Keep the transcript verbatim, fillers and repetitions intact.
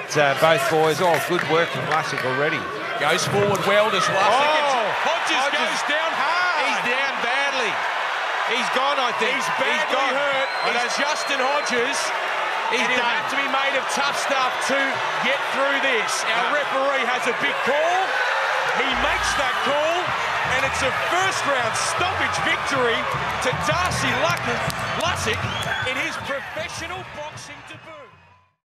uh, both boys. Oh, good work from Lussick already. Goes forward well, does Lussick. Oh, Hodges, Hodges goes down hard. He's down badly. He's gone, I think. He's badly he's gone. hurt. It's Justin Hodges. He's and he'll done. have to be made of tough stuff to get through this. Our referee has a big call. He makes that call, and it's a first-round stoppage victory to Darcy Lussick in his professional boxing debut.